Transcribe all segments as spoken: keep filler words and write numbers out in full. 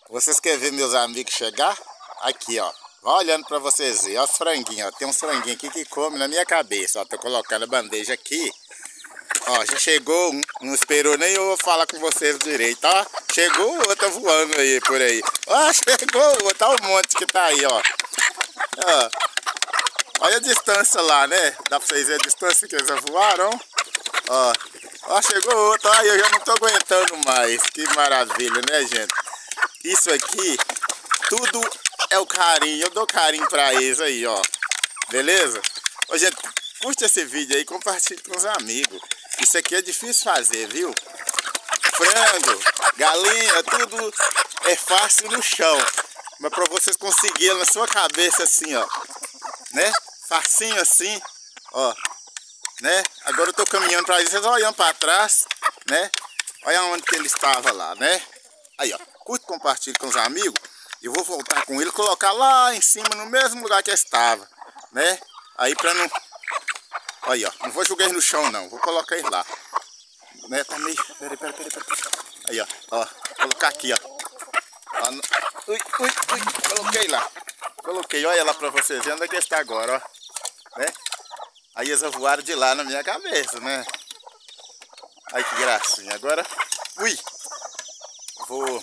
Vocês querem ver meus amigos chegar? Aqui, ó. Vai olhando pra vocês verem. Ó os franguinhos, ó. Tem uns franguinhos aqui que come na minha cabeça, ó. Tô colocando a bandeja aqui. Ó, já chegou um. Não esperou nem eu falar com vocês direito, ó. Chegou o outro voando aí, por aí. Ó, chegou o outro. Olha o monte que tá aí, ó. Ó. Olha a distância lá, né? Dá pra vocês verem a distância que eles voaram. Ó. Ó, chegou outro. Ai, eu já não tô aguentando mais. Que maravilha, né, gente? Isso aqui, tudo é o carinho. Eu dou carinho pra eles aí, ó. Beleza? Ô, gente, curte esse vídeo aí, compartilhe com os amigos. Isso aqui é difícil fazer, viu? Frango, galinha, tudo é fácil no chão. Mas pra vocês conseguirem na sua cabeça assim, ó. Né? Facinho assim, ó. Né? Agora eu tô caminhando pra eles, vocês olhando pra trás, né? Olha onde que ele estava lá, né? Aí, ó. Curte, compartilhe com os amigos. Eu vou voltar com ele, colocar lá em cima, no mesmo lugar que estava, né? Aí pra não... Aí, ó. Não vou jogar ele no chão, não. Vou colocar ele lá. Né? Tá meio... Peraí, peraí, peraí, peraí. Aí, ó. Ó. Colocar aqui, ó. Ó no... Ui, ui, ui. Coloquei lá. Coloquei. Olha lá pra vocês. Onde é que está agora, ó. Né? Aí eles voaram de lá na minha cabeça, né? Ai, que gracinha. Agora... Ui. Vou...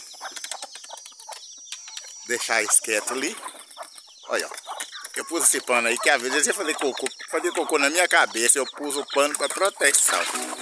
deixar eles quietos ali. Olha, ó. Eu pus esse pano aí, que às vezes eu ia fazer cocô, fazer cocô na minha cabeça. Eu pus o pano para proteção.